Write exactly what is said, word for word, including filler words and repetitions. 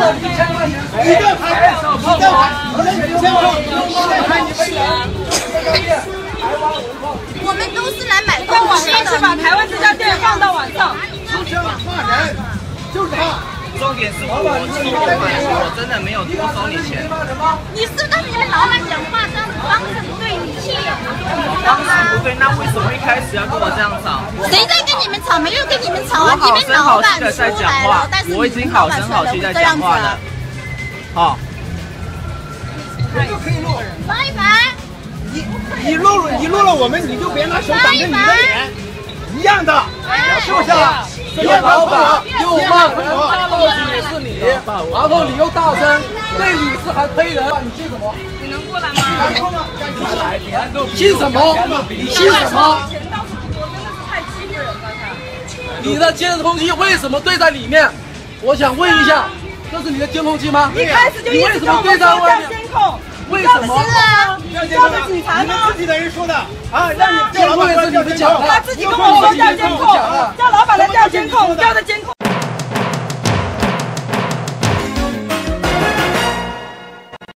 一千块钱，一个牌，一个牌，我们一千块，一个牌你们人。 我们都是来买东西的， 是把台湾这家店放到晚上。 就是要骂人，就是他。 重点是我亲口买的，我真的没有多收你钱。 你是跟你们老板讲话这样子方式不对，语气也不对， 方式不对，那为什么一开始要跟我这样吵？ 谁在跟你们吵？没有跟你们吵啊！你们老板出来了，但是我已经好声好气在讲话了。好， 这个可以录。 拜拜。 你你录了，你录了我们，你就别拿手挡着你的脸，一样的，是不是？ 这个老板又骂人，报警也是你，然后你又大声对女士还推人，你姓什么？ 你能过来吗？ 姓什么？你姓什么？ 钱到处说，真的是太欺负人了，他。 你的监控器为什么对在里面？我想问一下，这是你的监控器吗？ 一开始就一直跟我们说调监控， 为什么？ 调的警察呢？ 自己的人说的啊，让你监控也是你们讲的， 他自己跟我说调监控，叫老板来调监控，调的